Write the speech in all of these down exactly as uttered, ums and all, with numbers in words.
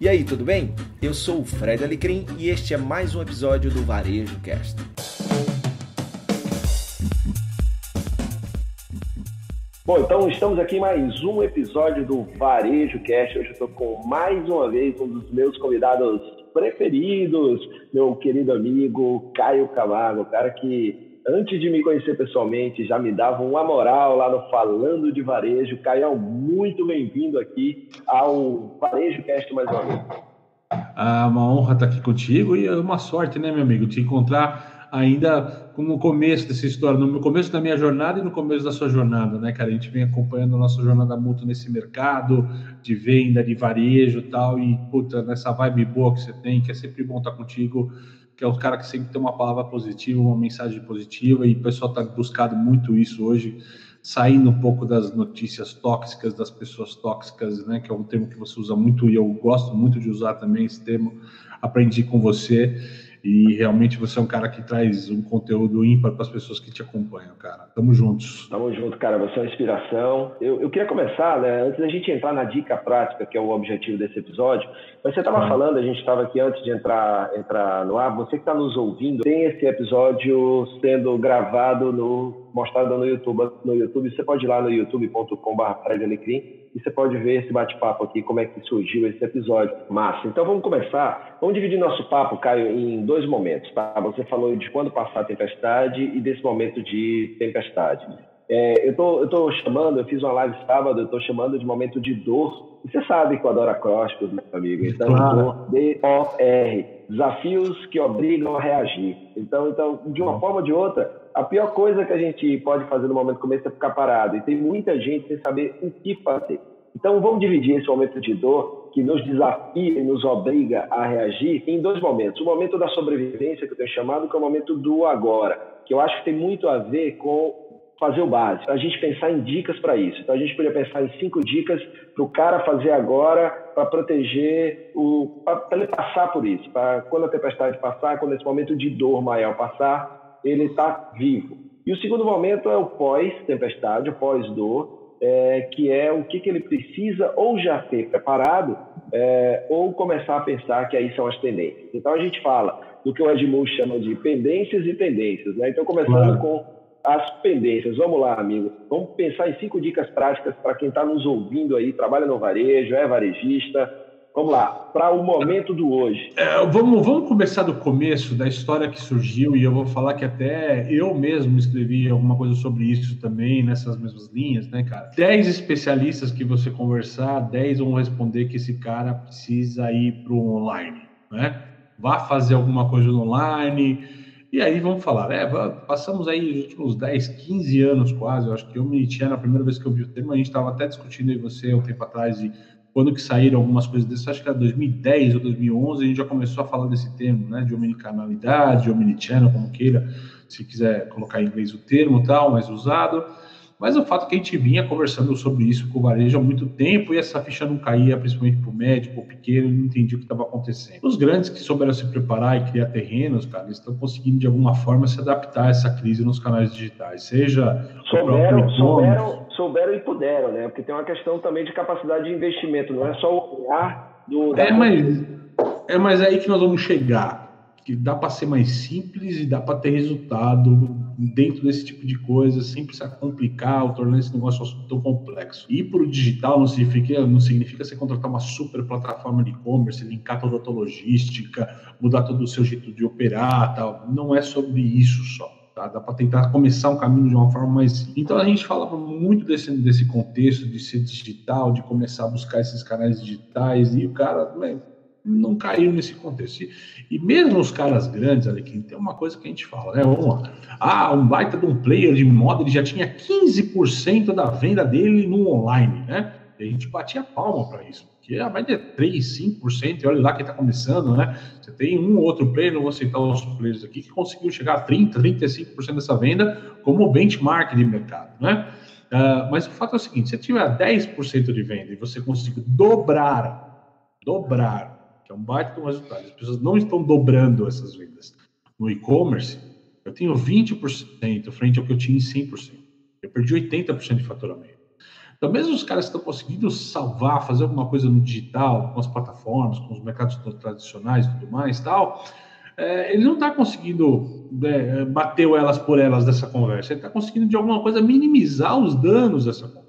E aí, tudo bem? Eu sou o Fred Alecrim e este é mais um episódio do Varejo Cast. Bom, então estamos aqui em mais um episódio do Varejo Cast. Hoje eu estou com mais uma vez um dos meus convidados preferidos, meu querido amigo Caio Camargo, o cara que antes de me conhecer pessoalmente já me dava uma moral lá no Falando de Varejo. Caio, muito bem-vindo aqui ao Varejo Cast mais uma vez. Ah, uma honra estar aqui contigo e é uma sorte, né, meu amigo, te encontrar ainda no começo dessa história, no começo da minha jornada e no começo da sua jornada, né, cara? A gente vem acompanhando a nossa jornada mútua nesse mercado de venda, de varejo e tal, e, puta, nessa vibe boa que você tem, que é sempre bom estar contigo, que é o cara que sempre tem uma palavra positiva, uma mensagem positiva, e o pessoal está buscando muito isso hoje, saindo um pouco das notícias tóxicas, das pessoas tóxicas, né, que é um termo que você usa muito e eu gosto muito de usar também esse termo, aprendi com você e realmente você é um cara que traz um conteúdo ímpar para as pessoas que te acompanham, cara. Tamo juntos. Tamo junto, cara. Você é uma inspiração. Eu, eu queria começar, né, antes da gente entrar na dica prática, que é o objetivo desse episódio, mas você estava ah. falando, a gente estava aqui antes de entrar, entrar no ar, você que está nos ouvindo, tem esse episódio sendo gravado, no, mostrado no YouTube, no YouTube. Você pode ir lá no youtube ponto com barra Fred Alecrim e você pode ver esse bate-papo aqui, como é que surgiu esse episódio. Massa. Então vamos começar. Vamos dividir nosso papo, Caio, em dois momentos, tá? Você falou de quando passar a tempestade e desse momento de tempestade. É, eu tô, eu tô chamando, eu fiz uma live sábado, eu tô chamando de momento de dor. E você sabe que eu adoro acrósticos, meu amigo. Então, claro. Dor, D O R. Desafios que obrigam a reagir. Então, então, de uma forma ou de outra, a pior coisa que a gente pode fazer no momento do começo é ficar parado. E tem muita gente sem saber o que fazer. Então, vamos dividir esse momento de dor, que nos desafia e nos obriga a reagir, em dois momentos. O momento da sobrevivência, que eu tenho chamado, que é o momento do agora, que eu acho que tem muito a ver com fazer o básico. A gente pensar em dicas para isso. Então, a gente poderia pensar em cinco dicas para o cara fazer agora, para proteger, para ele passar por isso. Para quando a tempestade passar, quando esse momento de dor maior passar, ele está vivo. E o segundo momento é o pós-tempestade, o pós-dor, É, que é o que, que ele precisa ou já ter preparado é, ou começar a pensar que aí são as tendências. Então, a gente fala do que o Edmund chama de pendências e tendências, né? Então, começando claro. com as pendências. Vamos lá, amigo. Vamos pensar em cinco dicas práticas para quem está nos ouvindo aí, trabalha no varejo, é varejista. Vamos lá, para o momento do hoje. É, vamos, vamos começar do começo, da história que surgiu, e eu vou falar que até eu mesmo escrevi alguma coisa sobre isso também, nessas mesmas linhas, né, cara? Dez especialistas que você conversar, dez vão responder que esse cara precisa ir para o online, né? Vá fazer alguma coisa no online, e aí vamos falar, é, passamos aí os últimos dez, quinze anos quase, eu acho que eu me tinha, na primeira vez que eu vi o termo, a gente estava até discutindo aí você um tempo atrás de quando que saíram algumas coisas dessas, acho que era dois mil e dez ou dois mil e onze, a gente já começou a falar desse termo, né, de omnicanalidade, de omnichannel, como queira, se quiser colocar em inglês o termo tal, mais usado, mas o fato é que a gente vinha conversando sobre isso com o varejo há muito tempo e essa ficha não caía, principalmente para o médico, o pequeno, não entendia o que estava acontecendo. Os grandes que souberam se preparar e criar terrenos, cara, eles estão conseguindo de alguma forma se adaptar a essa crise nos canais digitais, seja... Souberam, souberam, souberam e puderam, né? Porque tem uma questão também de capacidade de investimento, não é só o olhar do... É, mas, é, mas é aí que nós vamos chegar. Que dá para ser mais simples e dá para ter resultado dentro desse tipo de coisa, sem precisar complicar ou tornar esse negócio tão complexo. Ir para o digital não significa, não significa você contratar uma super plataforma de e-commerce, linkar toda a tua logística, mudar todo o seu jeito de operar, tal. Não é sobre isso só. Tá? Dá para tentar começar um caminho de uma forma mais simples. Então a gente fala muito desse, desse contexto de ser digital, de começar a buscar esses canais digitais, e o cara... Né, não caiu nesse contexto. E, e mesmo os caras grandes, ali, que tem uma coisa que a gente fala, né? Vamos lá. Ah, um baita de um player de moda, ele já tinha quinze por cento da venda dele no online, né? E a gente batia palma para isso, porque a média é três, cinco por cento, e olha lá quem está começando, né? Você tem um ou outro player, não vou citar os players aqui, que conseguiu chegar a trinta, trinta e cinco por cento dessa venda como benchmark de mercado, né? Uh, mas o fato é o seguinte, se você tiver dez por cento de venda e você conseguir dobrar, dobrar, é um baita do resultado. As pessoas não estão dobrando essas vendas. No e-commerce, eu tenho vinte por cento frente ao que eu tinha em cem por cento. Eu perdi oitenta por cento de faturamento. Então, mesmo os caras que estão conseguindo salvar, fazer alguma coisa no digital, com as plataformas, com os mercados tradicionais e tudo mais, tal, é, ele não está conseguindo é, bater elas por elas dessa conversa. Ele está conseguindo, de alguma coisa, minimizar os danos dessa conversa.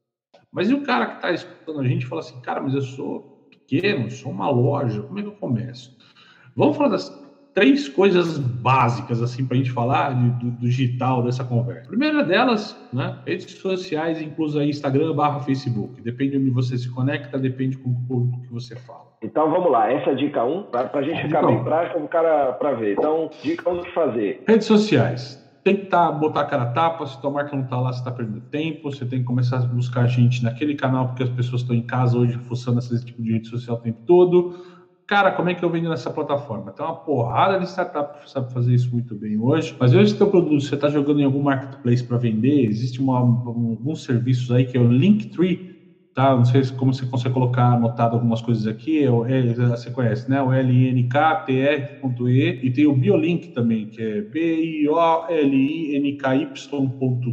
Mas e o cara que está escutando a gente fala assim, cara, mas eu sou pequeno, sou uma loja, como é que eu começo? Vamos falar das três coisas básicas, assim, para a gente falar de, do, do digital dessa conversa. A primeira delas, né, redes sociais, incluso aí Instagram barra Facebook. Depende de onde você se conecta, depende com o público que você fala. Então, vamos lá. Essa é a dica um, para a gente ficar bem prático, o cara para ver. Então, dica um do que fazer. Redes sociais. Tem que tá, botar a cara a tapa, se tua marca não está lá, você está perdendo tempo, você tem que começar a buscar gente naquele canal, porque as pessoas estão em casa hoje, fuçando esse tipo de rede social o tempo todo. Cara, como é que eu vendo nessa plataforma? Tem uma porrada de startup que sabe fazer isso muito bem hoje, mas hoje teu produto, você está jogando em algum marketplace para vender, existe uma, um, alguns serviços aí que é o Linktree, tá? Não sei como você consegue colocar anotado algumas coisas aqui, é o, é, você conhece, né? O L N K T R ponto E, e tem o Biolink também, que é B I O L I N K Y ponto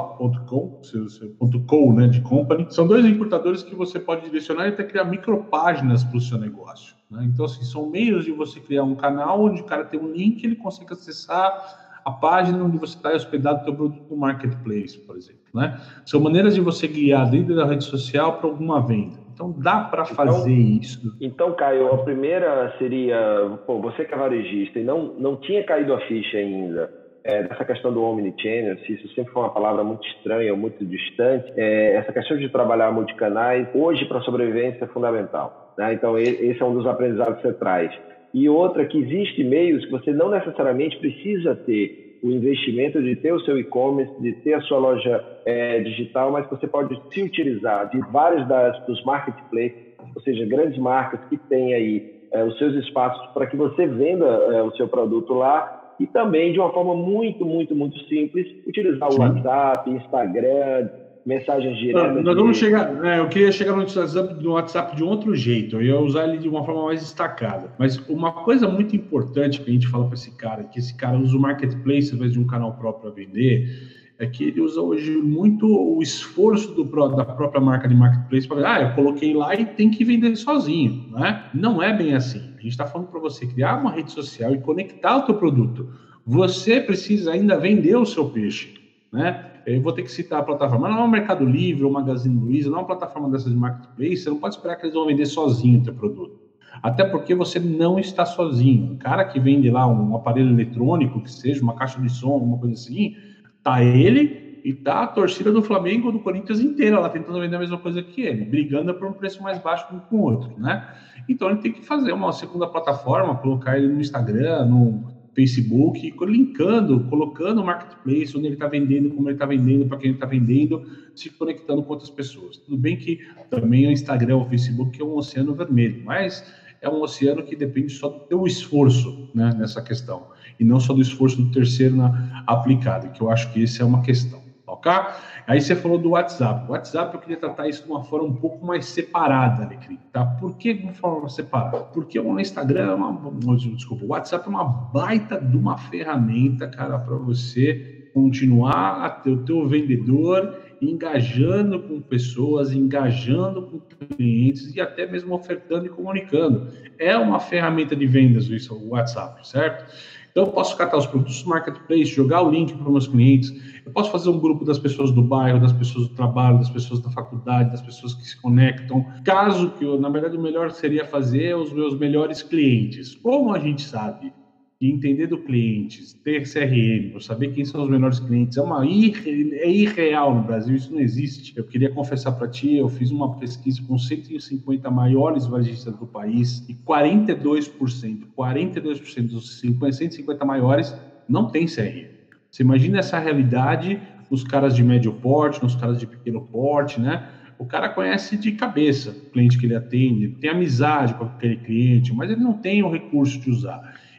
co, ponto com, né, de company. São dois encurtadores que você pode direcionar e até criar micropáginas para o seu negócio, né? Então, assim, são meios de você criar um canal onde o cara tem um link, ele consegue acessar a página onde você está hospedado o seu produto no marketplace, por exemplo, né? São maneiras de você guiar dentro da rede social para alguma venda. Então, dá para fazer então, isso. Então, Caio, a primeira seria, pô, você que é varejista e não, não tinha caído a ficha ainda é, dessa questão do omnichannel, se isso sempre foi uma palavra muito estranha ou muito distante, é, essa questão de trabalhar multicanais, hoje, para a sobrevivência, é fundamental, né? Então, esse é um dos aprendizados que você traz. E outra, que existe meios que você não necessariamente precisa ter o investimento de ter o seu e-commerce, de ter a sua loja é, digital, mas você pode se utilizar de vários das, dos marketplaces, ou seja, grandes marcas que têm aí é, os seus espaços para que você venda é, o seu produto lá, e também de uma forma muito, muito, muito simples, utilizar o WhatsApp, Instagram, mensagens diretas. Nós vamos chegar, é, eu queria chegar no WhatsApp, no WhatsApp de um outro jeito, eu ia usar ele de uma forma mais destacada. Mas uma coisa muito importante que a gente fala para esse cara, que esse cara usa o marketplace ao invés de um canal próprio para vender, é que ele usa hoje muito o esforço do, da própria marca de marketplace para ah, eu coloquei lá e tem que vender sozinho, né? Não é bem assim. A gente está falando para você criar uma rede social e conectar o teu produto. Você precisa ainda vender o seu peixe, né? Eu vou ter que citar a plataforma, não é o Mercado Livre ou o Magazine Luiza, não é uma plataforma dessas de marketplace, você não pode esperar que eles vão vender sozinho o teu produto. Até porque você não está sozinho. O cara que vende lá um aparelho eletrônico, que seja uma caixa de som, alguma coisa assim, tá ele e tá a torcida do Flamengo ou do Corinthians inteira lá tentando vender a mesma coisa que ele, brigando por um preço mais baixo um com o outro, né? Então ele tem que fazer uma segunda plataforma, colocar ele no Instagram, no Facebook, linkando, colocando o marketplace, onde ele está vendendo, como ele está vendendo, para quem ele está vendendo, se conectando com outras pessoas. Tudo bem que também o Instagram, o Facebook é um oceano vermelho, mas é um oceano que depende só do teu esforço, né, nessa questão, e não só do esforço do terceiro na, aplicado, que eu acho que isso é uma questão, ok? Aí você falou do WhatsApp. O WhatsApp eu queria tratar isso de uma forma um pouco mais separada, Alecrim, tá? Por que de uma forma separada? Porque o Instagram é uma... Desculpa, o WhatsApp é uma baita de uma ferramenta, cara, para você continuar a ter o teu vendedor engajando com pessoas, engajando com clientes e até mesmo ofertando e comunicando. É uma ferramenta de vendas isso, o WhatsApp, certo? Então, eu posso catar os produtos do marketplace, jogar o link para os meus clientes, eu posso fazer um grupo das pessoas do bairro, das pessoas do trabalho, das pessoas da faculdade, das pessoas que se conectam. Caso que, eu, na verdade, o melhor seria fazer os meus melhores clientes. Como a gente sabe que entender do cliente, ter C R M, saber quem são os melhores clientes, é, uma irre, é irreal no Brasil, isso não existe. Eu queria confessar para ti, eu fiz uma pesquisa com cento e cinquenta maiores varejistas do país e quarenta e dois por cento, quarenta e dois por cento dos cento e cinquenta maiores não tem C R M. Você imagina essa realidade nos caras de médio porte, nos caras de pequeno porte, né? O cara conhece de cabeça o cliente que ele atende, tem amizade com aquele cliente, mas ele não tem o recurso de usar.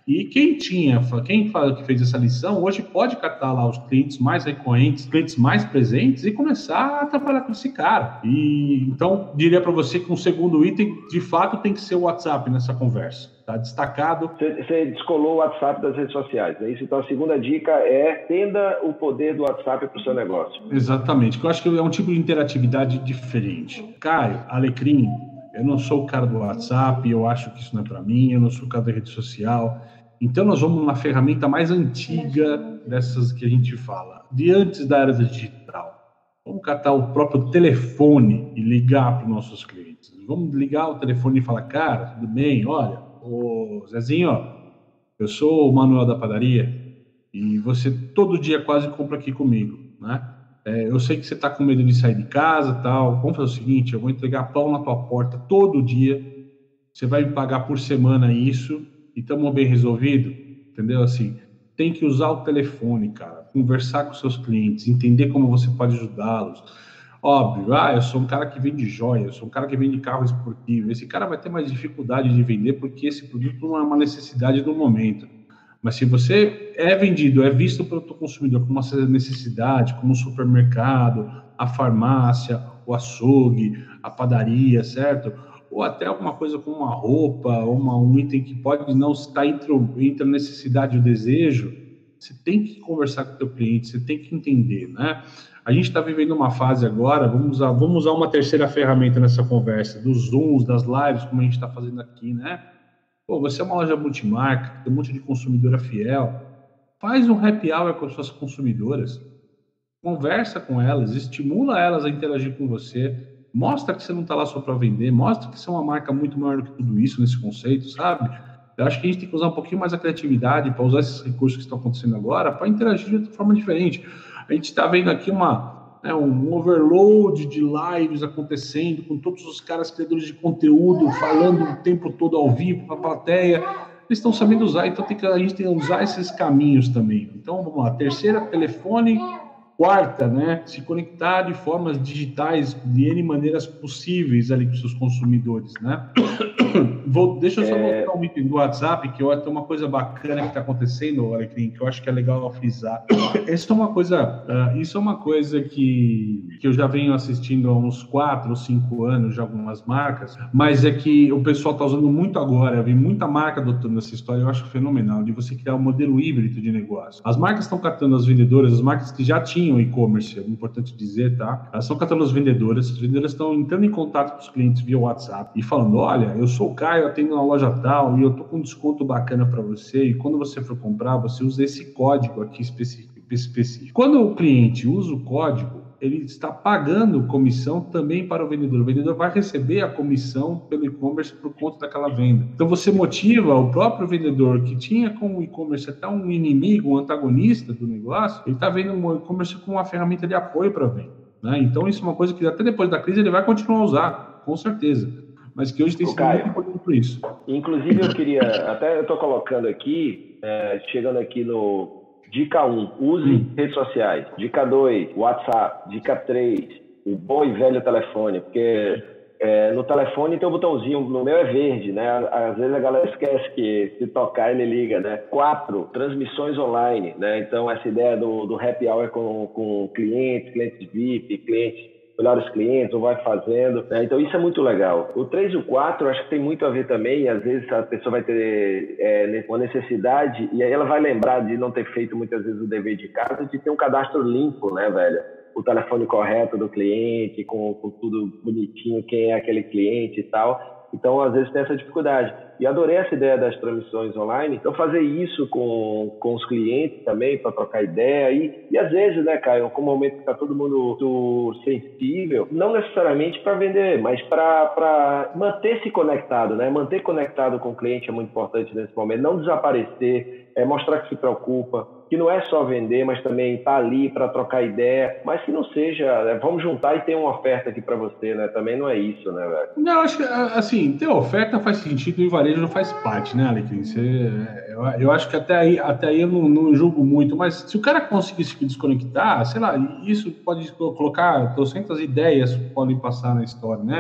E quem tinha, quem que fez essa lição, hoje pode catar lá os clientes mais recorrentes, clientes mais presentes e começar a trabalhar com esse cara. E então, diria para você que um segundo item, de fato, tem que ser o WhatsApp nessa conversa. Tá destacado. Você descolou o WhatsApp das redes sociais, é isso? Então, a segunda dica é entenda o poder do WhatsApp para o seu negócio. Exatamente, que eu acho que é um tipo de interatividade diferente. Caio, Alecrim, eu não sou o cara do WhatsApp, eu acho que isso não é para mim, eu não sou o cara da rede social. Então, nós vamos numa ferramenta mais antiga dessas que a gente fala, de antes da era digital. Vamos catar o próprio telefone e ligar para os nossos clientes. Vamos ligar o telefone e falar, cara, tudo bem? Olha, ô Zezinho, eu sou o Manuel da padaria e você todo dia quase compra aqui comigo, né? É, eu sei que você está com medo de sair de casa e tal. Vamos fazer o seguinte, eu vou entregar pão na tua porta todo dia, você vai me pagar por semana isso e estamos bem resolvido, entendeu? Assim, tem que usar o telefone, cara, conversar com seus clientes, entender como você pode ajudá-los. Óbvio, ah, eu sou um cara que vende joia, eu sou um cara que vende carro esportivo. Esse cara vai ter mais dificuldade de vender porque esse produto não é uma necessidade do momento. Mas se você é vendido, é visto pelo teu consumidor como uma necessidade, como um supermercado, a farmácia, o açougue, a padaria, certo? Ou até alguma coisa como uma roupa, uma, um item que pode não estar entre, entre a necessidade e o desejo, você tem que conversar com o teu cliente, você tem que entender, né? A gente está vivendo uma fase agora, vamos usar, vamos usar uma terceira ferramenta nessa conversa, dos Zooms, das lives, como a gente está fazendo aqui, né? Pô, você é uma loja multimarca, tem um monte de consumidora fiel, faz um happy hour com as suas consumidoras, conversa com elas, estimula elas a interagir com você, mostra que você não está lá só para vender, mostra que você é uma marca muito maior do que tudo isso nesse conceito, sabe? Eu acho que a gente tem que usar um pouquinho mais a criatividade para usar esses recursos que estão acontecendo agora para interagir de outra forma diferente. A gente está vendo aqui uma, né, um overload de lives acontecendo com todos os caras criadores de conteúdo falando o tempo todo ao vivo para a plateia. Eles estão sabendo usar, então tem que, a gente tem que usar esses caminhos também. Então, vamos lá. Terceira, telefone. Quarta, né, se conectar de formas digitais de N maneiras possíveis ali com seus consumidores, né? Vou, deixa eu só é... voltar um item do WhatsApp, que tem uma coisa bacana que está acontecendo, Alecrim, que eu acho que é legal frisar. Isso é uma coisa, uh, isso é uma coisa que, que eu já venho assistindo há uns quatro ou cinco anos de algumas marcas, mas é que o pessoal está usando muito agora, eu vi muita marca adotando essa história, eu acho fenomenal, de você criar um modelo híbrido de negócio. As marcas estão catando as vendedoras, as marcas que já tinham o e-commerce, é importante dizer, tá? Elas estão catando as vendedoras, as vendedoras estão entrando em contato com os clientes via WhatsApp e falando, olha, eu sou o Caio, eu atendo na loja tal e eu tô com um desconto bacana para você e quando você for comprar, você usa esse código aqui específico. específico. Quando o cliente usa o código, ele está pagando comissão também para o vendedor. O vendedor vai receber a comissão pelo e-commerce por conta daquela venda. Então você motiva o próprio vendedor que tinha com o e-commerce até um inimigo, um antagonista do negócio, ele está vendo o e-commerce como uma ferramenta de apoio para a venda, né? Então isso é uma coisa que até depois da crise ele vai continuar a usar, com certeza. Mas que hoje tem sido muito importante por isso. Inclusive eu queria, até eu estou colocando aqui, é, chegando aqui no dica um, use hum. redes sociais. Dica dois, WhatsApp. Dica três, o bom e velho telefone, porque é, no telefone tem um botãozinho, no meu é verde, né? Às vezes a galera esquece que se tocar ele liga, né? quatro, transmissões online, né? Então essa ideia do, do happy hour com, com clientes, clientes V I P, clientes, melhores clientes, ou vai fazendo, né? Então isso é muito legal. O três e o quatro acho que tem muito a ver também, às vezes a pessoa vai ter é, uma necessidade e aí ela vai lembrar de não ter feito muitas vezes o dever de casa, de ter um cadastro limpo, né, velho? O telefone correto do cliente, com, com tudo bonitinho, quem é aquele cliente e tal. Então, às vezes tem essa dificuldade. E adorei essa ideia das transmissões online. Então, fazer isso com, com os clientes também, para trocar ideia. E, e às vezes, né, Caio, com o momento que está todo mundo muito sensível, não necessariamente para vender, mas para manter-se conectado, né? Manter conectado com o cliente é muito importante nesse momento. Não desaparecer, é mostrar que se preocupa, que não é só vender, mas também estar tá ali para trocar ideia, mas que não seja, né, vamos juntar e ter uma oferta aqui para você, né? Também não é isso, né, velho? Não, acho que, assim, ter oferta faz sentido e o varejo não faz parte, né, Alecrim? Você, eu, eu acho que até aí, até aí eu não, não julgo muito, mas se o cara conseguir se desconectar, sei lá, isso pode colocar trocentas ideias que podem passar na história, né?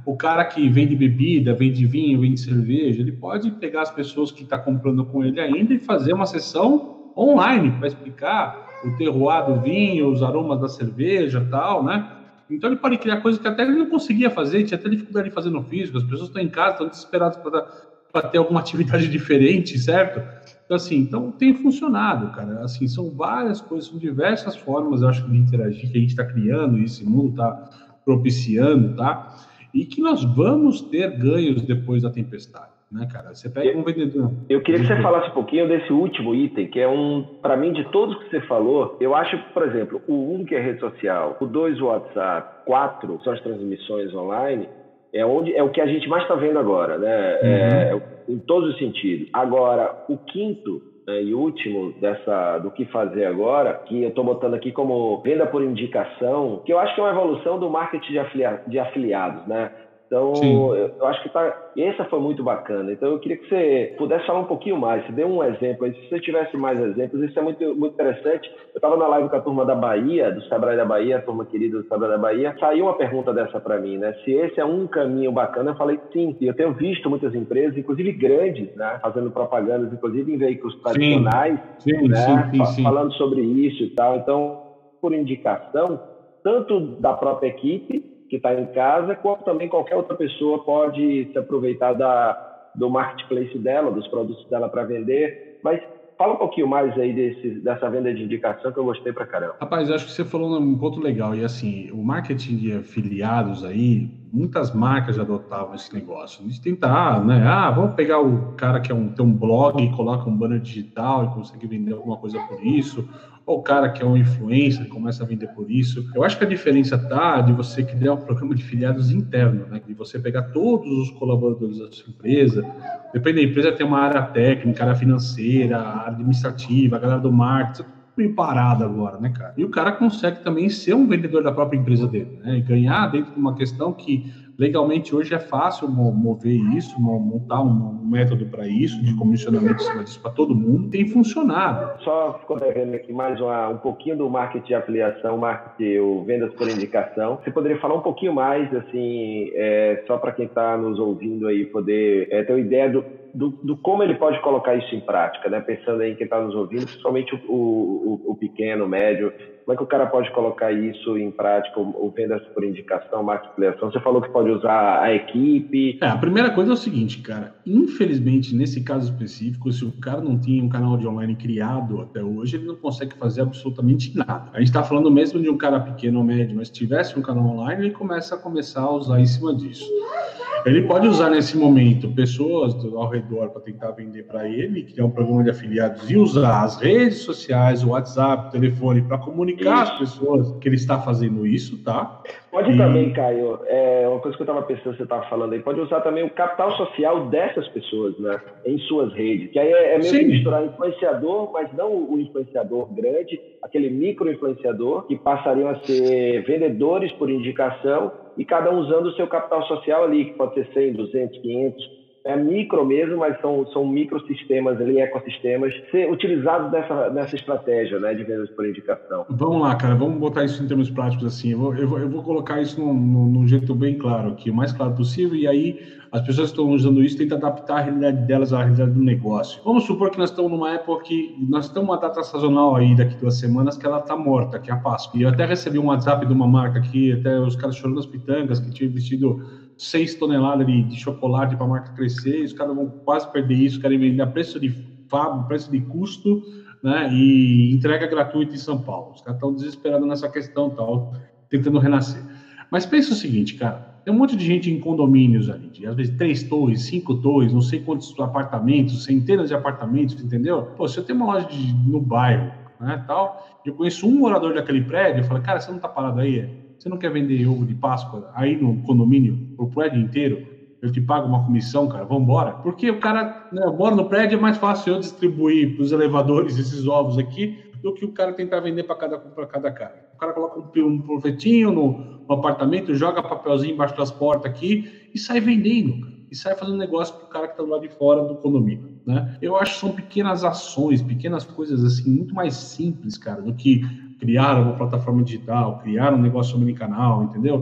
O cara que vende bebida, vende vinho, vende cerveja, ele pode pegar as pessoas que estão comprando com ele ainda e fazer uma sessão online para explicar o terroir do vinho, os aromas da cerveja e tal, né? Então ele pode criar coisas que até ele não conseguia fazer, tinha até dificuldade de fazer no físico, as pessoas estão em casa, estão desesperadas para ter alguma atividade diferente, certo? Então, assim, então tem funcionado, cara. Assim, são várias coisas, são diversas formas, eu acho, de interagir que a gente está criando, e esse mundo está propiciando, tá? E que nós vamos ter ganhos depois da tempestade, né, cara? Você pega um vendedor... Eu queria que você falasse um pouquinho desse último item, que é um, para mim, de todos que você falou, eu acho, por exemplo, o um, que é rede social, o dois, o WhatsApp, quatro, são as transmissões online, é, onde, é o que a gente mais está vendo agora, né? Uhum. É, em todos os sentidos. Agora, o quinto, né, e último dessa, do que fazer agora, que eu estou botando aqui como venda por indicação, que eu acho que é uma evolução do marketing de, afilia, de afiliados, né? Então, eu, eu acho que tá, essa foi muito bacana. Então, eu queria que você pudesse falar um pouquinho mais, se dê um exemplo aí, se você tivesse mais exemplos, isso é muito, muito interessante. Eu estava na live com a turma da Bahia, do Sebrae da Bahia, a turma querida do Sebrae da Bahia, saiu uma pergunta dessa para mim, né? Se esse é um caminho bacana, eu falei sim, e eu tenho visto muitas empresas, inclusive grandes, né, fazendo propagandas, inclusive em veículos tradicionais, sim, sim, né, sim, sim, sim. falando sobre isso e tal. Então, por indicação, tanto da própria equipe, que está em casa, quanto também qualquer outra pessoa pode se aproveitar da, do marketplace dela, dos produtos dela para vender. Mas fala um pouquinho mais aí desse, dessa venda de indicação, que eu gostei pra caramba. Rapaz, eu acho que você falou um ponto legal. E assim, o marketing de afiliados aí, muitas marcas já adotavam esse negócio. A gente tentar, né? Ah, vamos pegar o cara que é um, tem um blog e coloca um banner digital e consegue vender alguma coisa por isso. Ou o cara que é um influencer e começa a vender por isso. Eu acho que a diferença tá de você criar um programa de afiliados interno, né? De você pegar todos os colaboradores da sua empresa. Depende da empresa, tem uma área técnica, área financeira, área administrativa, a galera do marketing, bem parado agora, né, cara? E o cara consegue também ser um vendedor da própria empresa dele, né? E ganhar dentro de uma questão que legalmente hoje é fácil mover isso, montar um método para isso, de comissionamento em cima disso para todo mundo, tem funcionado. Só ficou devendo aqui mais uma, um pouquinho do marketing de afiliação, marketing, o vendas por indicação. Você poderia falar um pouquinho mais, assim, é, só para quem está nos ouvindo aí poder é, ter uma ideia do, do, do como ele pode colocar isso em prática, né? Pensando aí em quem está nos ouvindo, principalmente o, o, o pequeno, o médio, como é que o cara pode colocar isso em prática, o, o vendas por indicação, marketing de afiliação? Você falou que pode usar a equipe. É, a primeira coisa é o seguinte, cara, infelizmente, nesse caso específico, se o cara não tinha um canal de online criado até hoje, ele não consegue fazer absolutamente nada. A gente está falando mesmo de um cara pequeno ou médio, mas se tivesse um canal online, ele começa a começar a usar em cima disso. Ele pode usar nesse momento pessoas ao redor para tentar vender para ele, criar um programa de afiliados e usar as redes sociais, o WhatsApp, o telefone, para comunicar às pessoas que ele está fazendo isso, tá? Pode e... também, Caio, é uma coisa que eu estava pensando, você estava falando aí, pode usar também o capital social dessas pessoas, né, em suas redes, que aí é, é meio Sim. que misturar influenciador, mas não o influenciador grande, aquele micro-influenciador, que passariam a ser vendedores por indicação, e cada um usando o seu capital social ali, que pode ser cem, duzentos, quinhentos, é micro mesmo, mas são, são microsistemas ali, ecossistemas, ser utilizados nessa, nessa estratégia, né, de vendas por indicação. Vamos lá, cara, vamos botar isso em termos práticos assim, eu vou, eu vou, eu vou colocar isso num, num, num jeito bem claro aqui, o mais claro possível, e aí as pessoas que estão usando isso tentam adaptar a realidade delas à realidade do negócio. Vamos supor que nós estamos numa época que nós estamos uma data sazonal aí daqui duas semanas que ela está morta, que é a Páscoa. E eu até recebi um WhatsApp de uma marca aqui, até os caras chorando as pitangas, que tinham investido seis toneladas de, de chocolate para a marca crescer, e os caras vão quase perder isso, querem vender a preço de fábrica, preço de custo, né, e entrega gratuita em São Paulo. Os caras estão desesperados nessa questão, tal, tentando renascer. Mas pensa o seguinte, cara, tem um monte de gente em condomínios ali, de, às vezes três torres, cinco torres, não sei quantos apartamentos, centenas de apartamentos, entendeu? Pô, se eu tenho uma loja de, no bairro, né, tal, eu conheço um morador daquele prédio, eu falo, cara, você não tá parado aí? Você não quer vender ovo de Páscoa aí no condomínio, pro prédio inteiro? Eu te pago uma comissão, cara, vamos embora? Porque o cara, né, mora no prédio, é mais fácil eu distribuir para os elevadores esses ovos aqui do que o cara tentar vender para cada, para cada cara. O cara coloca um, um profetinho no, no apartamento, joga papelzinho embaixo das portas aqui e sai vendendo, cara. E sai fazendo negócio para o cara que está do lado de fora do condomínio, né? Eu acho que são pequenas ações, pequenas coisas assim, muito mais simples, cara, do que criar uma plataforma digital, criar um negócio omnicanal, entendeu?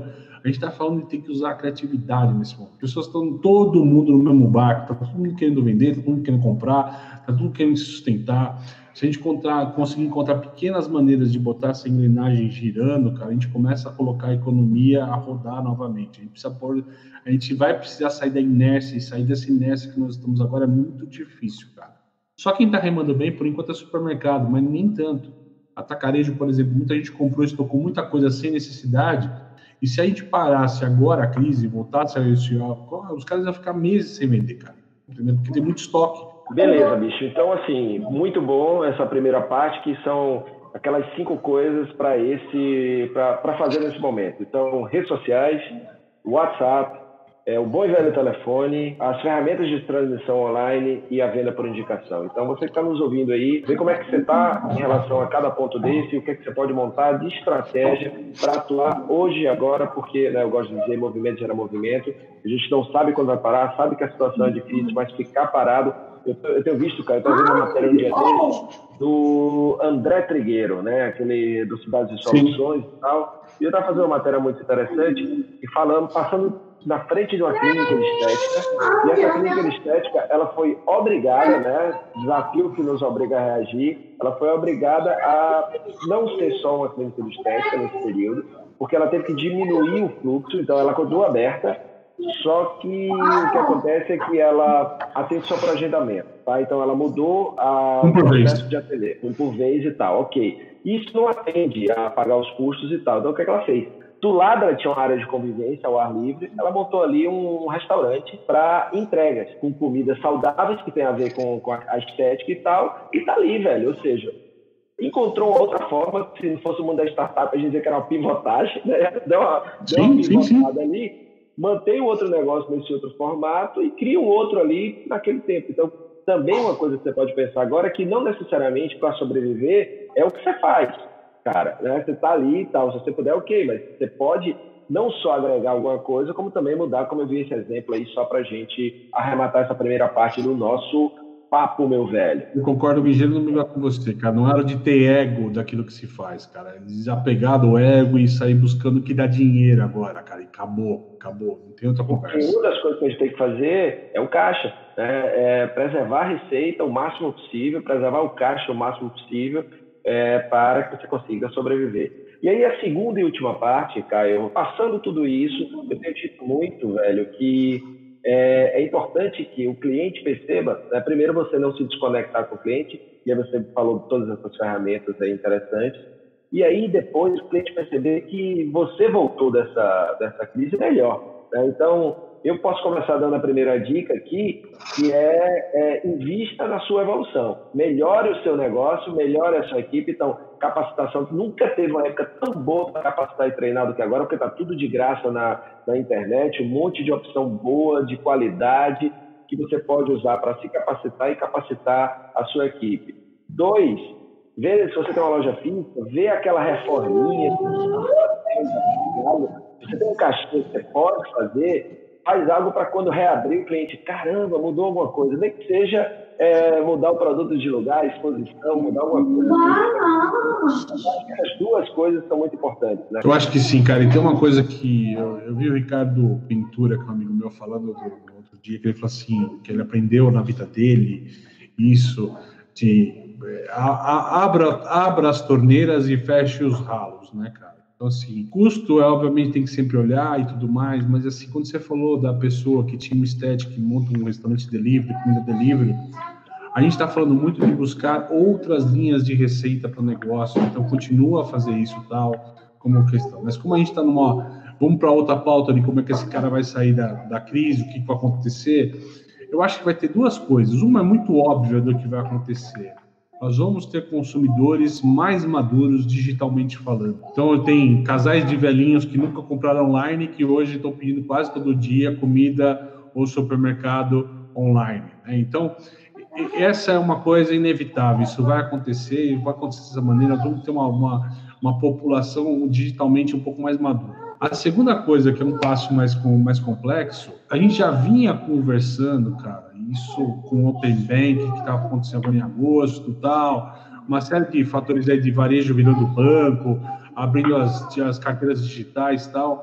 A gente está falando de ter que usar a criatividade nesse momento. As pessoas estão todo mundo no mesmo barco, está todo mundo querendo vender, está todo mundo querendo comprar, está todo mundo querendo se sustentar. Se a gente encontrar, conseguir encontrar pequenas maneiras de botar essa engrenagem girando, cara, a gente começa a colocar a economia a rodar novamente. A gente precisa pôr, a gente vai precisar sair da inércia, e sair dessa inércia que nós estamos agora é muito difícil, cara. Só quem está remando bem, por enquanto, é supermercado, mas nem tanto. Atacarejo, por exemplo, muita gente comprou, estocou muita coisa sem necessidade, e se a gente parasse agora a crise e voltasse a esse, os caras iam ficar meses sem vender, cara, entendeu? Porque tem muito estoque. Beleza, bicho. Então, assim, muito bom essa primeira parte, que são aquelas cinco coisas para esse, para fazer nesse momento. Então, redes sociais, WhatsApp, é, o bom e velho telefone, as ferramentas de transmissão online e a venda por indicação. Então, você que está nos ouvindo aí, vê como é que você está em relação a cada ponto desse e o que é que você pode montar de estratégia para atuar hoje e agora, porque, né, eu gosto de dizer, movimento gera movimento. A gente não sabe quando vai parar, sabe que a situação é difícil, mas ficar parado... Eu, eu tenho visto, cara, eu estou vendo uma matéria um dia desse do André Trigueiro, né, aquele do Cidades de Soluções e tal, e eu estava fazendo uma matéria muito interessante e falando, passando na frente de uma clínica de estética, e essa clínica de estética, ela foi obrigada, né, desafio que nos obriga a reagir, ela foi obrigada a não ser só uma clínica de estética nesse período, porque ela teve que diminuir o fluxo, então ela continuou aberta, só que o que acontece é que ela atende só para agendamento, tá? Então ela mudou a, um o vez. processo de atender, um por vez e tal, ok. Isso não atende a pagar os custos e tal, então o que, é que ela fez? Do lado ela tinha uma área de convivência ao ar livre, ela montou ali um restaurante para entregas, com comidas saudáveis que tem a ver com, com a estética e tal, e tá ali, velho, ou seja, encontrou outra forma, se não fosse o mundo da startup, a gente dizia que era uma pivotagem, né? Deu uma, sim, deu uma pivotada sim, sim. ali, mantém o outro negócio nesse outro formato e cria um outro ali naquele tempo. Então, também uma coisa que você pode pensar agora é que não necessariamente para sobreviver é o que você faz, cara, né? Você está ali e tal, se você puder, ok, mas você pode não só agregar alguma coisa, como também mudar, como eu vi esse exemplo aí, só para a gente arrematar essa primeira parte do nosso papo, meu velho. Eu concordo gênero com você, cara. Não era de ter ego daquilo que se faz, cara. Desapegar do ego e sair buscando o que dá dinheiro agora, cara. E acabou, acabou. Não tem outra conversa. Porque uma das coisas que a gente tem que fazer é o caixa, né? É preservar a receita o máximo possível, preservar o caixa o máximo possível, é, para que você consiga sobreviver. E aí a segunda e última parte, Caio, passando tudo isso, eu tenho dito muito, velho, que É, é importante que o cliente perceba, né? Primeiro você não se desconectar com o cliente, e aí você falou de todas essas ferramentas aí interessantes, e aí depois o cliente perceber que você voltou dessa, dessa crise melhor, né? Então, eu posso começar dando a primeira dica aqui, que é, é invista na sua evolução. Melhore o seu negócio, melhore a sua equipe. Então, capacitação, nunca teve uma época tão boa para capacitar e treinar do que agora, porque está tudo de graça na, na internet, um monte de opção boa, de qualidade, que você pode usar para se capacitar e capacitar a sua equipe. Dois, vê, se você tem uma loja física, vê aquela reforminha, se você tem um caixinha que você pode fazer, faz algo para quando reabrir o cliente, caramba, mudou alguma coisa, nem que seja é, mudar o produto de lugar, exposição, mudar alguma coisa. As duas coisas são muito importantes, né? Eu acho que sim, cara. E tem uma coisa que eu, eu vi o Ricardo Pintura, que é um amigo meu, falando no outro dia, que ele falou assim, que ele aprendeu na vida dele isso, de a, a, abra, abra as torneiras e feche os ralos, né, cara? Então, assim, custo, é, obviamente, tem que sempre olhar e tudo mais, mas, assim, quando você falou da pessoa que tinha uma estética, que monta um restaurante delivery, comida delivery, a gente está falando muito de buscar outras linhas de receita para o negócio, então continua a fazer isso tal, como questão. Mas como a gente está numa... Vamos para outra pauta de como é que esse cara vai sair da, da crise, o que, que vai acontecer. Eu acho que vai ter duas coisas. Uma é muito óbvia do que vai acontecer. Nós vamos ter consumidores mais maduros digitalmente falando. Então, tem casais de velhinhos que nunca compraram online, que hoje estão pedindo quase todo dia comida ou supermercado online, né? Então, essa é uma coisa inevitável. Isso vai acontecer e vai acontecer dessa maneira. Nós vamos ter uma, uma, uma população digitalmente um pouco mais madura. A segunda coisa, que é um passo mais, mais complexo, a gente já vinha conversando, cara, isso com o Open Bank, que estava acontecendo agora em agosto e tal, uma série de fatores aí de varejo virando banco, abrindo as, as carteiras digitais e tal.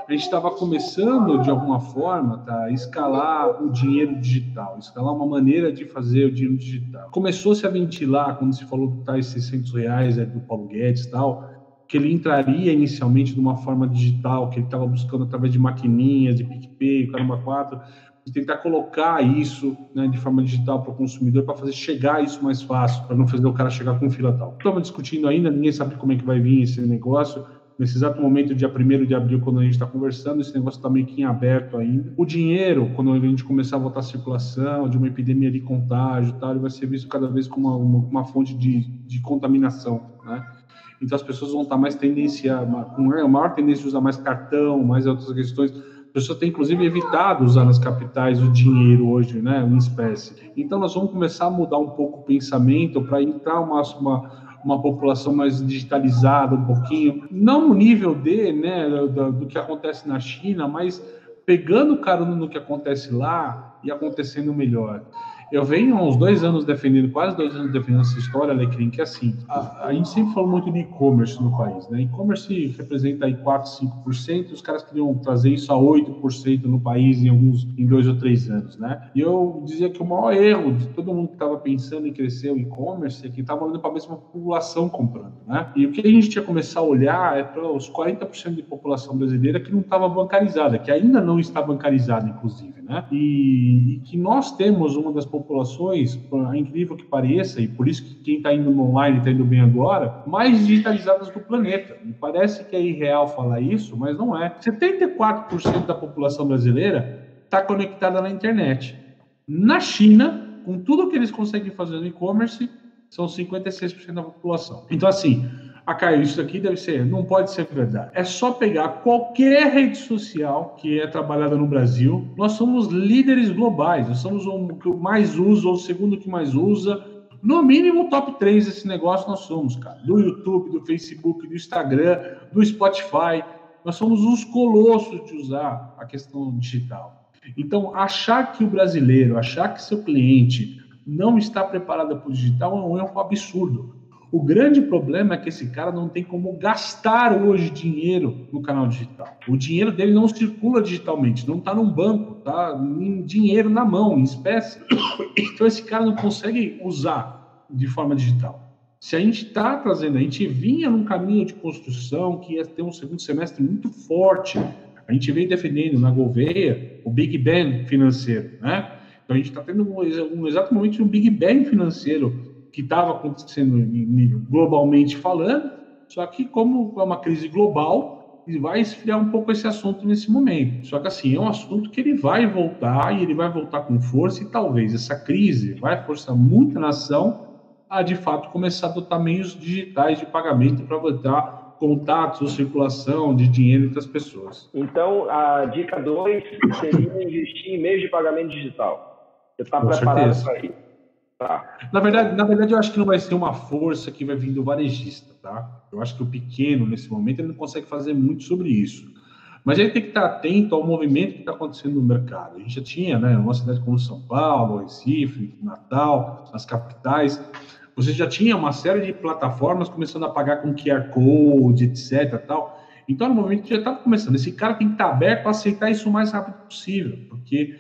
a gente estava começando, de alguma forma, tá, a escalar o dinheiro digital, escalar uma maneira de fazer o dinheiro digital. Começou-se a ventilar, quando se falou de tais seiscentos reais é, do Paulo Guedes e tal, que ele entraria inicialmente de uma forma digital, que ele estava buscando através de maquininhas, de PicPay, o Caramba quatro, de tentar colocar isso, né, de forma digital para o consumidor, para fazer chegar isso mais fácil, para não fazer o cara chegar com fila tal. Estamos discutindo ainda, ninguém sabe como é que vai vir esse negócio. Nesse exato momento, dia primeiro de abril, quando a gente está conversando, esse negócio está meio que em aberto ainda. O dinheiro, quando a gente começar a voltar a circulação de uma epidemia de contágio e tal, ele vai ser visto cada vez como uma, uma, uma fonte de, de contaminação, né? Então as pessoas vão estar mais tendência, com a maior tendência de usar mais cartão, mais outras questões. As pessoas têm, inclusive, evitado usar nas capitais o dinheiro hoje, né, em espécie. Então nós vamos começar a mudar um pouco o pensamento para entrar uma, uma, uma população mais digitalizada um pouquinho, não no nível de, né, do, do que acontece na China, mas pegando carona no que acontece lá e acontecendo melhor. Eu venho há uns dois anos defendendo, quase dois anos defendendo essa história, Alecrim, que é assim, a, a gente sempre falou muito de e-commerce no país, né? E-commerce representa aí quatro, cinco por cento, os caras queriam trazer isso a oito por cento no país em alguns, em dois ou três anos, né? E eu dizia que o maior erro de todo mundo que estava pensando em crescer o e-commerce é que estava olhando para a mesma população comprando, né? E o que a gente tinha que começar a olhar é para os quarenta por cento de população brasileira que não estava bancarizada, que ainda não está bancarizada, inclusive, né? E, e que nós temos uma das populações, é incrível que pareça, e por isso que quem está indo no online está indo bem agora, mais digitalizadas do planeta. Me parece que é irreal falar isso, mas não é. setenta e quatro por cento da população brasileira está conectada na internet. Na China, com tudo que eles conseguem fazer no e-commerce, são cinquenta e seis por cento da população. Então, assim, ah, Caio, isso aqui deve ser, não pode ser verdade. É só pegar qualquer rede social que é trabalhada no Brasil. Nós somos líderes globais, nós somos o que mais usa, ou o segundo que mais usa. No mínimo, top três desse negócio nós somos, cara. Do YouTube, do Facebook, do Instagram, do Spotify. Nós somos os colossos de usar a questão digital. Então, achar que o brasileiro, achar que seu cliente não está preparado para o digital é um erro absurdo. O grande problema é que esse cara não tem como gastar hoje dinheiro no canal digital. O dinheiro dele não circula digitalmente, não está num banco, está em dinheiro na mão, em espécie. Então esse cara não consegue usar de forma digital. Se a gente está trazendo, a gente vinha num caminho de construção que ia ter um segundo semestre muito forte. A gente veio defendendo na Gouveia o Big Bang financeiro, né? Então a gente está tendo um, um, exatamente um Big Bang financeiro que estava acontecendo globalmente falando, só que como é uma crise global, vai esfriar um pouco esse assunto nesse momento. Só que assim, é um assunto que ele vai voltar, e ele vai voltar com força, e talvez essa crise vai forçar muita nação a, de fato, começar a adotar meios digitais de pagamento para botar contatos ou circulação de dinheiro entre as pessoas. Então, a dica dois seria investir em meios de pagamento digital. Você está preparado para isso? Tá. Na verdade, na verdade, eu acho que não vai ser uma força que vai vir do varejista, tá? Eu acho que o pequeno, nesse momento, ele não consegue fazer muito sobre isso. Mas ele tem que estar atento ao movimento que está acontecendo no mercado. A gente já tinha, né, uma cidade como São Paulo, Recife, Natal, as capitais, você já tinha uma série de plataformas começando a pagar com Q R Code, etc, tal. Então, no momento já estava começando. Esse cara tem que estar aberto para aceitar isso o mais rápido possível, porque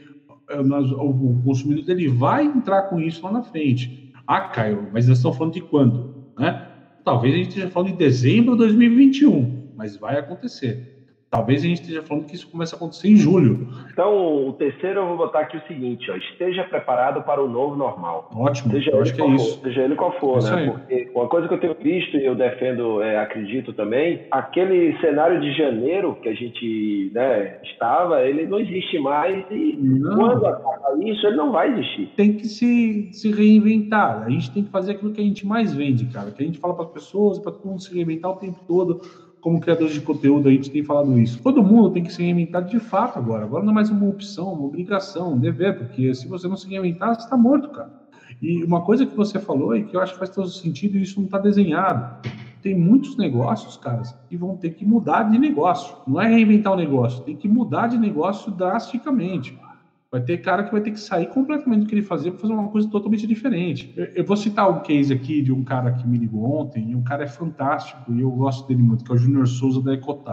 o consumidor dele vai entrar com isso lá na frente. Ah, Caio, mas nós estamos falando de quando? Né? Talvez a gente esteja falando de dezembro de dois mil e vinte e um, mas vai acontecer. Talvez a gente esteja falando que isso comece a acontecer em julho. Então, o terceiro eu vou botar aqui o seguinte, ó, esteja preparado para o novo normal. Ótimo, seja eu acho que é isso. For, seja ele qual for, isso né? Aí. Porque uma coisa que eu tenho visto e eu defendo, é, acredito também, aquele cenário de janeiro que a gente, né, estava, ele não existe mais e não. Quando acaba isso, ele não vai existir. Tem que se, se reinventar. A gente tem que fazer aquilo que a gente mais vende, cara. Que a gente fala para as pessoas, para todo mundo se reinventar o tempo todo. Como criadores de conteúdo, a gente tem falado isso. Todo mundo tem que se reinventar de fato agora. Agora não é mais uma opção, uma obrigação, um dever, porque se você não se reinventar, você está morto, cara. E uma coisa que você falou e que eu acho que faz todo sentido, e isso não está desenhado. Tem muitos negócios, caras, que vão ter que mudar de negócio. Não é reinventar o negócio, tem que mudar de negócio drasticamente. Vai ter cara que vai ter que sair completamente do que ele fazia para fazer uma coisa totalmente diferente. Eu, eu vou citar um case aqui de um cara que me ligou ontem, e um cara é fantástico, e eu gosto dele muito, que é o Júnior Souza da Ecotag.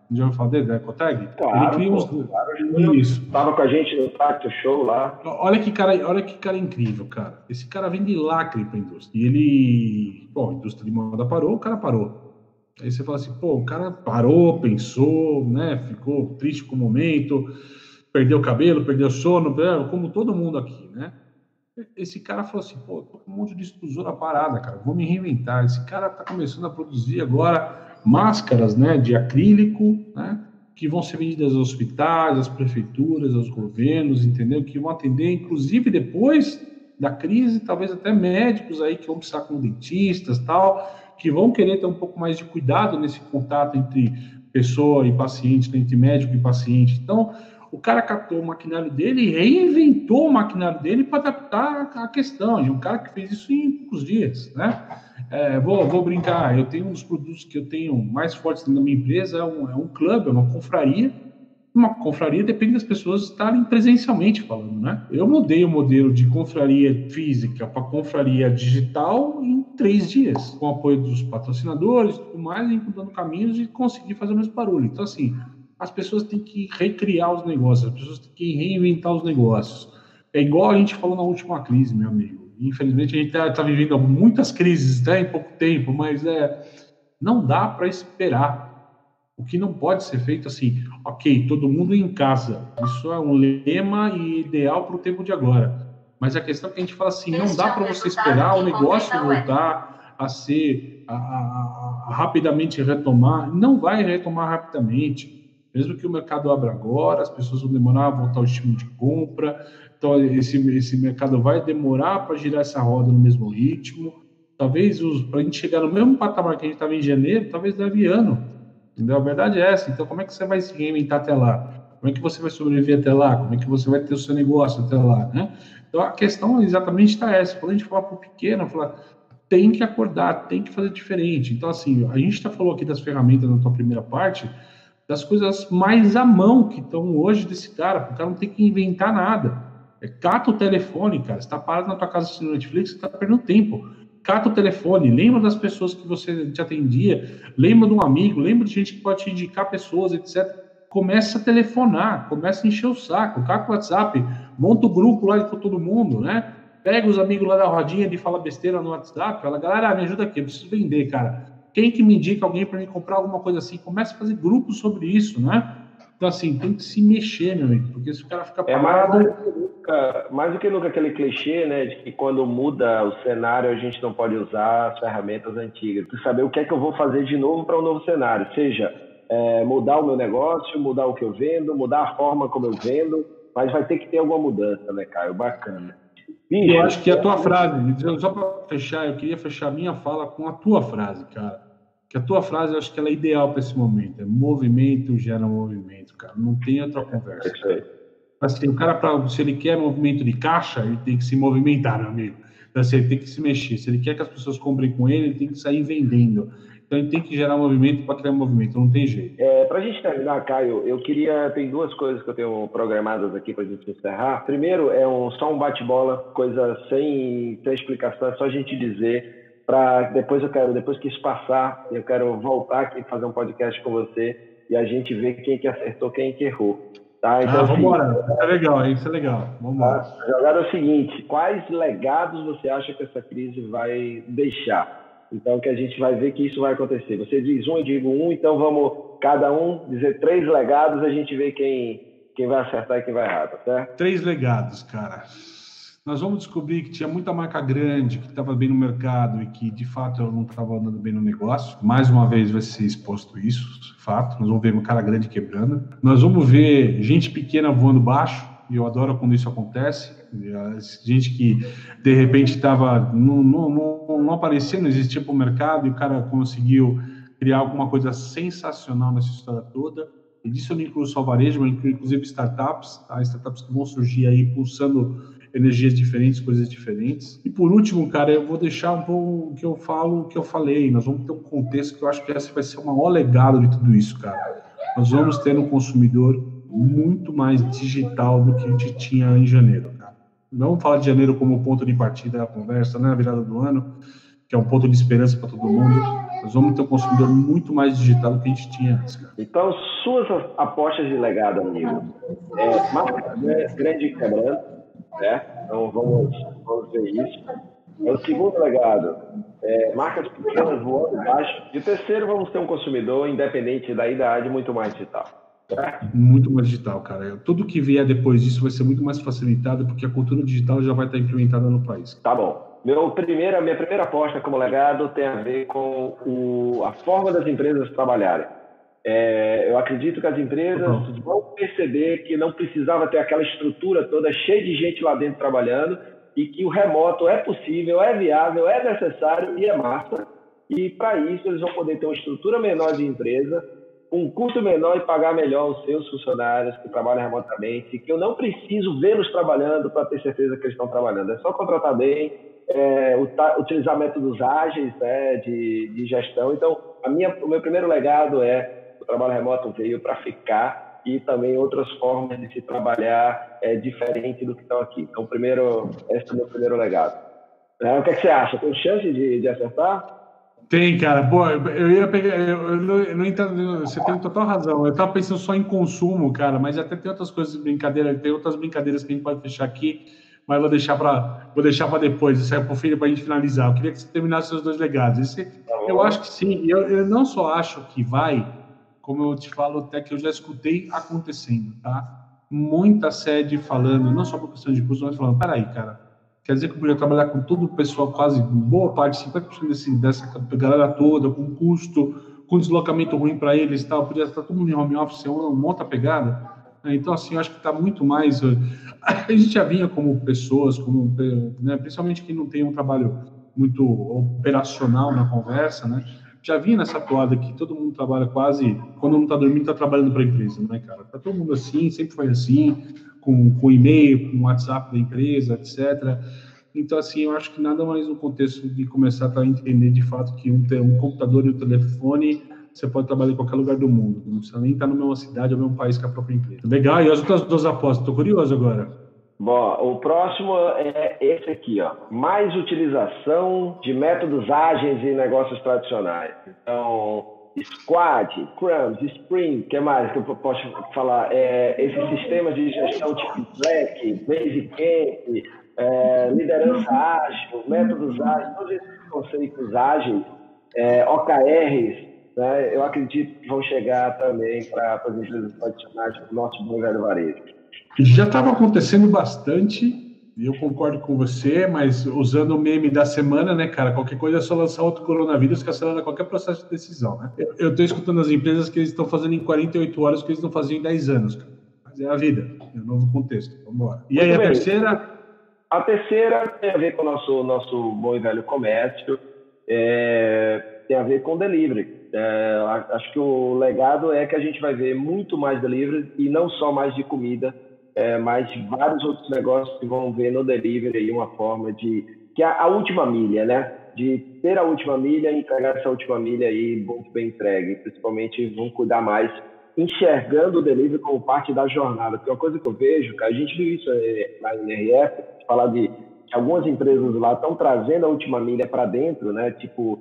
Já ouviu falar dele, da Ecotag? Claro, ele cria uns... pô, claro. Isso. Tava com a gente no Tacto Show lá. Olha que cara, olha que cara incrível, cara. Esse cara vende lacre pra indústria. E ele... Bom, a indústria de moda parou, o cara parou. Aí você fala assim, pô, o cara parou, pensou, né? Ficou triste com o momento, perdeu o cabelo, perdeu o sono, como todo mundo aqui, né? Esse cara falou assim, pô, tô com um monte de estrutura parada, cara, vou me reinventar. Esse cara tá começando a produzir agora máscaras, né, de acrílico, né, que vão ser vendidas aos hospitais, às prefeituras, aos governos, entendeu? Que vão atender, inclusive, depois da crise, talvez até médicos aí que vão precisar com dentistas, tal, que vão querer ter um pouco mais de cuidado nesse contato entre pessoa e paciente, entre médico e paciente. Então, o cara captou o maquinário dele e reinventou o maquinário dele para adaptar a questão. E um cara que fez isso em poucos dias, né? É, vou, vou brincar, eu tenho um dos produtos que eu tenho mais fortes na minha empresa, é um, é um clube, é uma confraria. Uma confraria depende das pessoas estarem presencialmente falando, né? Eu mudei o modelo de confraria física para confraria digital em três dias, com o apoio dos patrocinadores e tudo mais, encontrando caminhos e conseguir fazer o mesmo barulho. Então, assim, as pessoas têm que recriar os negócios, as pessoas têm que reinventar os negócios. É igual a gente falou na última crise, meu amigo. Infelizmente, a gente está tá vivendo muitas crises, né, em pouco tempo, mas é, não dá para esperar. O que não pode ser feito assim, ok, todo mundo em casa. Isso é um lema e ideal para o tempo de agora. Mas a questão é que a gente fala assim, não dá para você esperar o negócio voltar a ser, a, a, a rapidamente retomar. Não vai retomar rapidamente. Mesmo que o mercado abra agora, as pessoas vão demorar a voltar ao estímulo de compra. Então, esse, esse mercado vai demorar para girar essa roda no mesmo ritmo. Talvez, para a gente chegar no mesmo patamar que a gente estava em janeiro, talvez leve ano. Entendeu? A verdade é essa. Então, como é que você vai se reinventar até lá? Como é que você vai sobreviver até lá? Como é que você vai ter o seu negócio até lá, né? Então, a questão exatamente está essa. Quando a gente fala para o pequeno, fala, tem que acordar, tem que fazer diferente. Então, assim, a gente já falou aqui das ferramentas na tua primeira parte, das coisas mais à mão que estão hoje desse cara, porque o cara não tem que inventar nada. É, cata o telefone, cara. Você está parado na tua casa assistindo Netflix, você está perdendo tempo. Cata o telefone, lembra das pessoas que você te atendia, lembra de um amigo, lembra de gente que pode te indicar pessoas, etcétera. Começa a telefonar, começa a encher o saco, cata o WhatsApp, monta o grupo lá com todo mundo, né? Pega os amigos lá da rodinha de fala besteira no WhatsApp, fala, galera, me ajuda aqui, eu preciso vender, cara. Quem que me indica alguém para me comprar alguma coisa assim? Começa a fazer grupos sobre isso, né? Então, assim, tem que se mexer, meu amigo, porque se o cara fica parado... É mais do que nunca, mais do que nunca aquele clichê, né, de que quando muda o cenário, a gente não pode usar as ferramentas antigas. Tem que saber o que é que eu vou fazer de novo para um novo cenário, seja é, mudar o meu negócio, mudar o que eu vendo, mudar a forma como eu vendo, mas vai ter que ter alguma mudança, né, Caio? Bacana. Bicho, eu acho que a tua frase, só para fechar, eu queria fechar a minha fala com a tua frase, cara. Que a tua frase, eu acho que ela é ideal para esse momento. É movimento gera movimento, cara. Não tem outra conversa. É assim, o cara, pra, se ele quer movimento de caixa, ele tem que se movimentar, meu amigo. Então, assim, ele tem que se mexer. Se ele quer que as pessoas comprem com ele, ele tem que sair vendendo. Então, ele tem que gerar movimento para criar movimento. Não tem jeito. É, para a gente terminar, Caio, eu queria... Tem duas coisas que eu tenho programadas aqui para a gente encerrar. Primeiro, é um, só um bate-bola, coisa sem, sem explicação, é só a gente dizer... Pra, depois eu quero, depois que isso passar, eu quero voltar aqui e fazer um podcast com você e a gente ver quem que acertou, quem que errou. Tá? Então, ah, vamos embora. Assim, isso é legal, isso é legal. Vamos embora. Tá? A jogada é o seguinte, quais legados você acha que essa crise vai deixar? Então, que a gente vai ver que isso vai acontecer. Você diz um, eu digo um, então vamos cada um dizer três legados, a gente vê quem, quem vai acertar e quem vai errar, tá certo? Três legados, cara. Nós vamos descobrir que tinha muita marca grande, que estava bem no mercado e que, de fato, eu não estava andando bem no negócio. Mais uma vez vai ser exposto isso, fato. Nós vamos ver uma cara grande quebrando. Nós vamos ver gente pequena voando baixo, e eu adoro quando isso acontece. Gente que, de repente, estava não, não, não, não aparecia, não existia para o mercado, e o cara conseguiu criar alguma coisa sensacional nessa história toda. E disso eu não incluo só varejo, mas incluo, inclusive, startups, tá? Startups que vão surgir aí pulsando energias diferentes, coisas diferentes. E por último, cara, eu vou deixar um pouco o que eu falo, o que eu falei. Nós vamos ter um contexto que eu acho que esse vai ser o maior legado de tudo isso, cara. Nós vamos ter um consumidor muito mais digital do que a gente tinha em janeiro, cara. Não vamos falar de janeiro como ponto de partida da conversa, né? A virada do ano, que é um ponto de esperança para todo mundo. Nós vamos ter um consumidor muito mais digital do que a gente tinha antes, cara. Então, suas apostas de legado, amigo. É, marca grande quebrando, né? Então, vamos, vamos ver isso. O segundo legado, é, marcas pequenas voando baixo. E o terceiro, vamos ter um consumidor, independente da idade, muito mais digital. Certo? Muito mais digital, cara. Tudo que vier depois disso vai ser muito mais facilitado, porque a cultura digital já vai estar implementada no país. Tá bom. Meu primeira, minha primeira aposta como legado tem a ver com o, a forma das empresas trabalharem. É, eu acredito que as empresas uhum. vão perceber que não precisava ter aquela estrutura toda cheia de gente lá dentro trabalhando e que o remoto é possível, é viável, é necessário e é massa. E para isso eles vão poder ter uma estrutura menor de empresa, um custo menor e pagar melhor os seus funcionários que trabalham remotamente, que eu não preciso vê-los trabalhando para ter certeza que eles estão trabalhando. É só contratar bem, é, utilizar métodos ágeis, né, de, de gestão. Então, a minha, o meu primeiro legado é o trabalho remoto veio para ficar e também outras formas de se trabalhar é, diferente do que estão aqui. Então, primeiro, esse é o meu primeiro legado. É, o que, é que você acha? Tem chance de, de acertar? Tem, cara. Pô, eu ia pegar. Eu, eu, não, eu não entendo. Você tem total razão. Eu tava pensando só em consumo, cara, mas até tem outras coisas de brincadeira. Tem outras brincadeiras que a gente pode fechar aqui, mas vou deixar para vou deixar para depois. Isso é para a gente finalizar. Eu queria que você terminasse os dois legados. Esse, eu acho que sim. Eu, eu não só acho que vai, como eu te falo, até que eu já escutei acontecendo, tá? Muita sede falando, não só por questão de custo, mas falando, peraí, cara. Quer dizer que eu podia trabalhar com todo o pessoal, quase boa parte, cinquenta por cento desse, dessa galera toda, com custo, com deslocamento ruim para eles e tal, podia estar todo mundo em home office, uma monta pegada. Então, assim, eu acho que está muito mais... A gente já vinha como pessoas, como, né, principalmente quem não tem um trabalho muito operacional na conversa, né? Já vinha nessa toada que todo mundo trabalha quase... Quando não está dormindo, está trabalhando para a empresa, né, cara? Está todo mundo assim, sempre foi assim... com, com e-mail, com o WhatsApp da empresa, etcétera. Então, assim, eu acho que nada mais no contexto de começar a entender de fato que um, um computador e um telefone, você pode trabalhar em qualquer lugar do mundo. Não precisa nem estar na mesma cidade ou no mesmo país que a própria empresa. Legal, e as outras duas apostas? Estou curioso agora. Bom, o próximo é esse aqui, ó. Mais utilização de métodos ágeis em negócios tradicionais. Então... Squad, Scrum, Spring, o que mais que eu posso falar? É, esses sistemas de gestão tipo Slack, Basecamp, é, liderança ágil, métodos ágeis, todos esses conceitos ágeis, é, O K Rs, né, eu acredito que vão chegar também para as empresas tradicionais do nosso bom velho varejo. Já estava acontecendo bastante, e eu concordo com você, mas usando o meme da semana, né, cara? Qualquer coisa é só lançar outro coronavírus que acelera qualquer processo de decisão, né? Eu estou escutando as empresas que eles estão fazendo em quarenta e oito horas o que eles não faziam em dez anos, cara. Mas é a vida, é um novo contexto. Vamos embora. E aí, a terceira? A terceira tem a ver com o nosso, nosso bom e velho comércio, é, tem a ver com delivery. É, acho que o legado é que a gente vai ver muito mais delivery e não só mais de comida, É, mas vários outros negócios que vão ver no delivery aí uma forma de... que é a última milha, né? De ter a última milha e entregar essa última milha aí muito bem entregue. Principalmente vão cuidar mais, enxergando o delivery como parte da jornada. Porque uma coisa que eu vejo, cara, a gente viu isso lá em R F, falar de que algumas empresas lá estão trazendo a última milha para dentro, né? Tipo,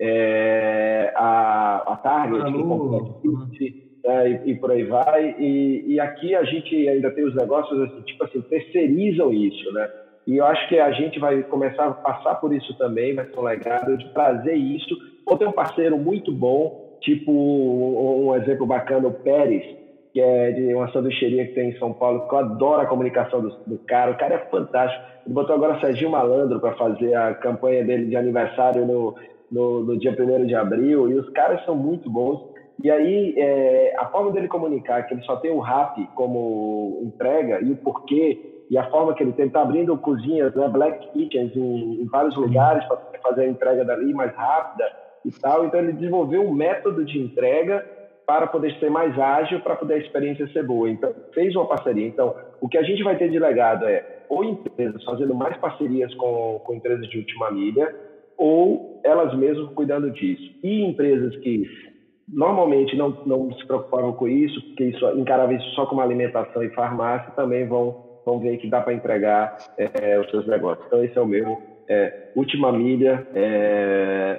é, a, a Target, que compete... É, e, e por aí vai, e, e aqui a gente ainda tem os negócios assim, tipo assim, terceirizam isso, né? E eu acho que a gente vai começar a passar por isso também, vai ser um legado de trazer isso, ou ter um parceiro muito bom, tipo um exemplo bacana, o Pérez, que é de uma sanduicheria que tem em São Paulo, que eu adoro a comunicação do, do cara, o cara é fantástico, ele botou agora o Serginho Malandro para fazer a campanha dele de aniversário no, no, no dia primeiro de abril, e os caras são muito bons. E aí, é, a forma dele comunicar que ele só tem o Rappi como entrega e o porquê, e a forma que ele tem, está abrindo cozinhas, né, Black Kitchens em, em vários lugares para fazer a entrega dali mais rápida e tal. Então, ele desenvolveu um método de entrega para poder ser mais ágil, para poder a experiência ser boa. Então, fez uma parceria. Então, o que a gente vai ter de legado é ou empresas fazendo mais parcerias com, com empresas de última milha, ou elas mesmas cuidando disso. E empresas que normalmente não, não se preocupavam com isso, porque isso encarava isso só como alimentação e farmácia, também vão, vão ver que dá para entregar é, os seus negócios. Então, esse é o meu é, última milha, é,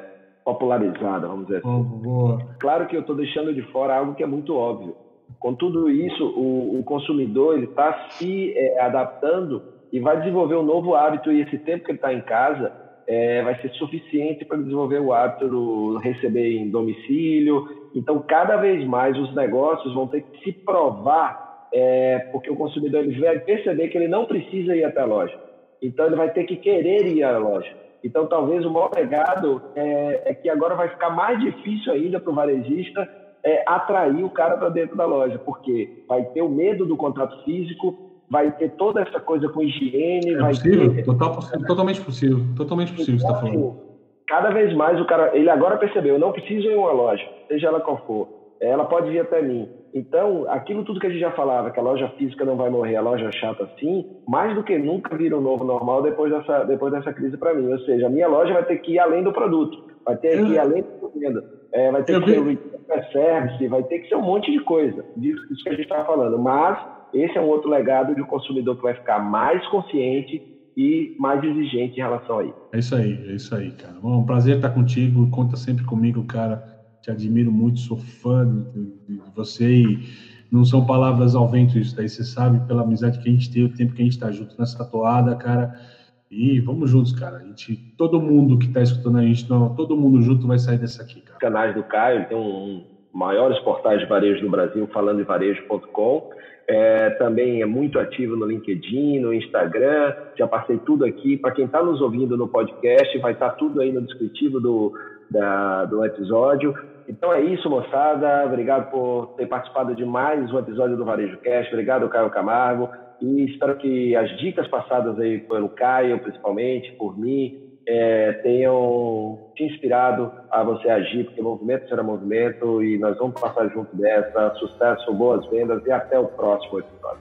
popularizada, vamos dizer assim. Oh, boa. Claro que eu estou deixando de fora algo que é muito óbvio. Com tudo isso, o, o consumidor ele está se é, adaptando e vai desenvolver um novo hábito, e esse tempo que ele está em casa é, vai ser suficiente para desenvolver o hábito do receber em domicílio. Então, cada vez mais os negócios vão ter que se provar, é, porque o consumidor ele vai perceber que ele não precisa ir até a loja. Então, ele vai ter que querer ir à loja. Então, talvez o maior legado é, é que agora vai ficar mais difícil ainda para o varejista é, atrair o cara para dentro da loja, porque vai ter o medo do contato físico, vai ter toda essa coisa com higiene. É vai possível, ter... Total, totalmente possível, totalmente possível então, você está falando. Cada vez mais o cara, ele agora percebeu, eu não preciso ir em uma loja, seja ela qual for, ela pode vir até mim. Então, aquilo tudo que a gente já falava, que a loja física não vai morrer, a loja chata sim, mais do que nunca vira um novo normal depois dessa, depois dessa crise para mim. Ou seja, a minha loja vai ter que ir além do produto, vai ter que ir além do venda, é, vai ter que ser o service, vai ter que ser um monte de coisa, disso que a gente estava falando. Mas esse é um outro legado de um consumidor que vai ficar mais consciente e mais exigente em relação a isso. É isso aí, é isso aí, cara. Bom, um prazer estar contigo, conta sempre comigo, cara. Te admiro muito, sou fã de, de você e não são palavras ao vento isso daí, você sabe, pela amizade que a gente tem, o tempo que a gente tá junto nessa toada, cara, e vamos juntos, cara, a gente, todo mundo que tá escutando a gente, não, todo mundo junto vai sair dessa aqui, cara. O canais do Caio, tem um maiores portais de varejo no Brasil, falando em varejo ponto com, é, também é muito ativo no LinkedIn, no Instagram, já passei tudo aqui, para quem está nos ouvindo no podcast, vai estar tudo aí no descritivo do, da, do episódio. Então é isso, moçada. Obrigado por ter participado de mais um episódio do Varejo Cast. Obrigado, Caio Camargo. E espero que as dicas passadas aí pelo Caio, principalmente, por mim, é, tenham te inspirado a você agir, porque movimento será movimento e nós vamos passar junto dessa. Sucesso, boas vendas e até o próximo episódio.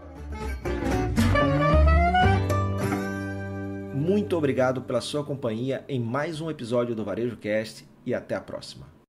Muito obrigado pela sua companhia em mais um episódio do Varejo Cast e até a próxima.